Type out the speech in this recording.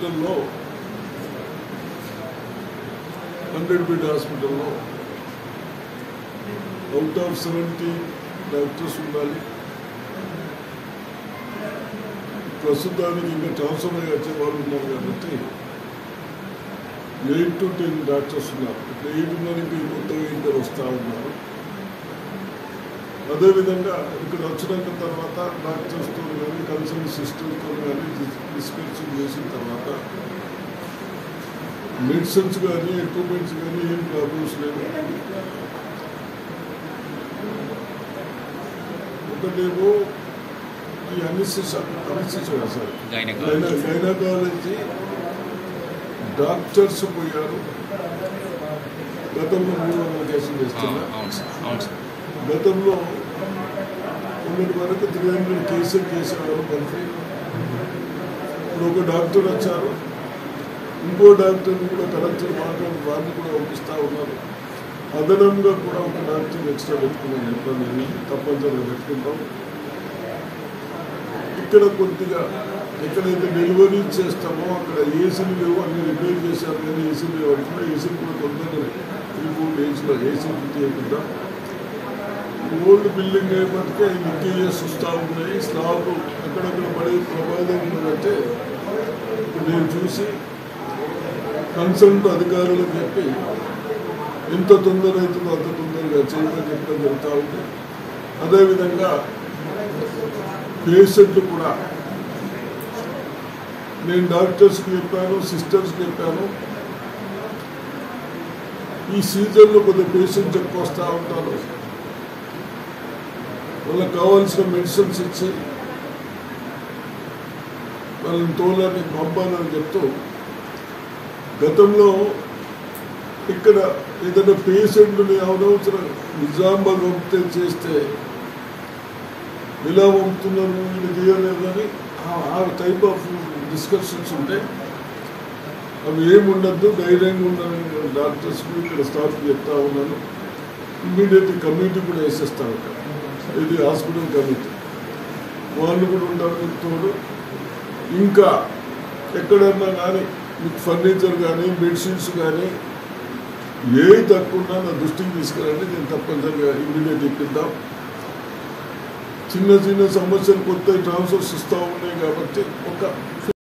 హాస్పిటల్లో 100 బెడ్ హాస్పిటల్లో out of 70 doctors ఉండాలి. ప్రస్తుతానికి ఇంకా ట్రాన్స్ఫర్ అయ్యి వచ్చే వాళ్ళు ఉన్నారు కాబట్టి 8 to 10 డాక్టర్స్ ఉన్నారు. ఇప్పుడు 8 ఉన్నారు, ఇంకా కొత్తగా ఇద్దరు వస్తూ ఉన్నారు. అదేవిధంగా ఇక్కడ వచ్చినాక తర్వాత డాక్టర్స్తో కానీ కన్సల్ట్ సిస్టర్స్తో కానీ డిస్కషన్ చేసిన తర్వాత మెడిసిన్స్ కానీ ఎక్విప్మెంట్స్ కానీ ఏం ప్రాబ్లమ్స్ లేవు. ఒకటేమో ఈ అనిస్థిషియా సార్ గైనకాలజీ డాక్టర్స్ పోయారు. గతంలో 300 కేసులు చేస్తున్నారు. గతంలో ఉన్నటి వరకు 300 కేసులు చేసేవారు మంత్రి. ఇప్పుడు ఒక డాక్టర్ వచ్చారు, ఇంకో డాక్టర్ని కూడా కలెక్టర్ మాట్లాడి వారిని కూడా పంపిస్తూ ఉన్నారు. అదనంగా కూడా ఒక డాక్టర్ ఎక్స్ట్రా పెట్టుకున్నాం. చెప్పాను, తప్పనిసరిగా పెట్టుకుంటాం. ఇక్కడ కొద్దిగా ఎక్కడైతే డెలివరీ చేస్తామో అక్కడ ఏసీలు లేవు, అన్ని రిపేర్ చేశారు. కానీ ఏసీలు లేవు అంటున్నా. ఏసీలు కూడా తొందరగా 3-4 డేస్లో ఏసీలు తీయకుండా ఓల్డ్ బిల్డింగ్ అయిపోతే లీకేజెస్ వస్తూ ఉన్నాయి. స్లాబ్ అక్కడక్కడ పడే ప్రమాదం ఉన్నదంటే నేను చూసి కన్సల్ట్ అధికారులకు చెప్పి ఎంత తొందర అవుతుందో అంత తొందరగా చేయమని చెప్పడం జరుగుతూ ఉంది. అదేవిధంగా పేషెంట్లు కూడా నేను డాక్టర్స్కి చెప్పాను, సిస్టర్స్కి చెప్పాను. ఈ సీజన్లో కొద్దిగా పేషెంట్స్ ఎక్కువ వస్తూ ఉంటారు. వాళ్ళకి కావాల్సిన మెడిసిన్స్ ఇచ్చి వాళ్ళని తోలని పంపాలని చెప్తూ, గతంలో ఇక్కడ ఏదైనా పేషెంట్ని అవనవసరం నిజామాబాద్ పంపితే చేస్తే ఎలా పంపుతున్నారు, ఇది చేయలేదని ఆ టైప్ ఆఫ్ డిస్కషన్స్ ఉంటాయి. అవి ఏముండద్దు, ధైర్యంగా ఉండాలని డాక్టర్స్కి ఇక్కడ స్టాఫ్కి చెప్తా ఉన్నాను. ఇమ్మీడియట్ కమ్యూనిటీ కూడా వేసేస్తా ఉంటాను. ఇది హాస్పిటల్ కమిటీ వాళ్ళు కూడా ఉండాలని తోడు. ఇంకా ఎక్కడన్నా కానీ మీకు ఫర్నిచర్ కానీ మెడిసిన్స్ కానీ ఏ తక్కువ నా దృష్టికి తీసుకురండి, నేను తప్పనిసరిగా ఇమ్మీడియట్ ఇప్పిద్దాం. చిన్న చిన్న సమస్యలు కొత్త ట్రాన్స్ఫర్స్ ఇస్తూ ఉన్నాయి కాబట్టి ఒక